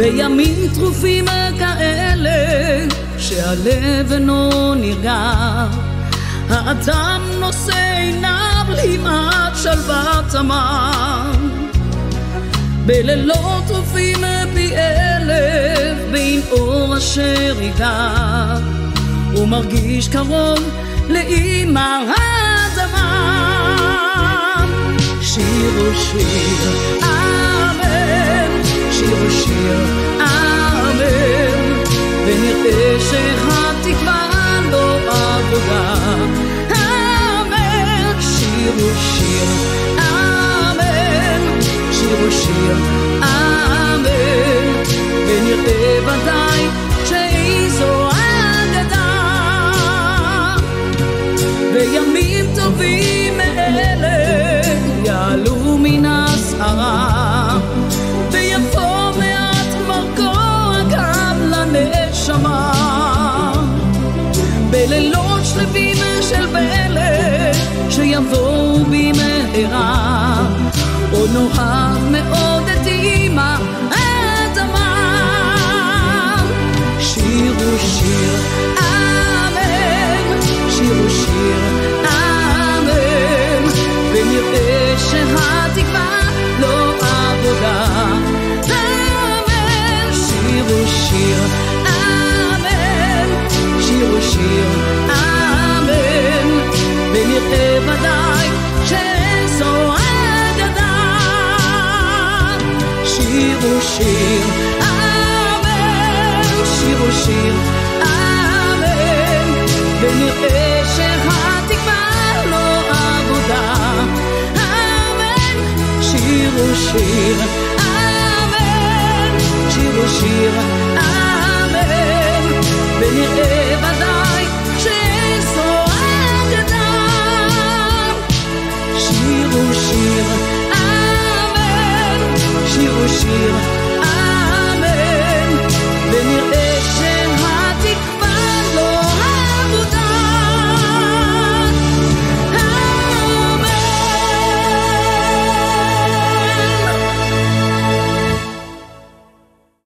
בימים טרופים כאלה שהלב אינו נרגע, האדם נושא עיניו למעט שלוות עמם. בלילות טרופים פי אלף בין אור אשר יגע, הוא מרגיש קרוב לאמא האדמה. שירו שיר אמן, שירו שיר אמן, ונראה שהתקווה לא עבודה. אמן, שירו שיר אמן, שירו שיר אמן, ונראה ודאי שאיזו אגדה. בימים טובים אלה יעלו מן הסערה, ויבוא מעט מרגוע גם לנשמה. בלילות שלווים של פלא שיבואו במהרה, עוד נאהב מאוד את אמא האדמה. שירו שיר אמן, שירו שיר אמן, ונראה שהתקווה לא עבודה. אמן, שירו שיר אמן, שירו שיר אמן, ונראה ודאי שזו אגדה. שירו שיר אמן, שירו שיר אמן, ונראה שהתקווה לא עבודה. אמן, שירו שיר אמן, שירו שיר אמן, ונראה ודאי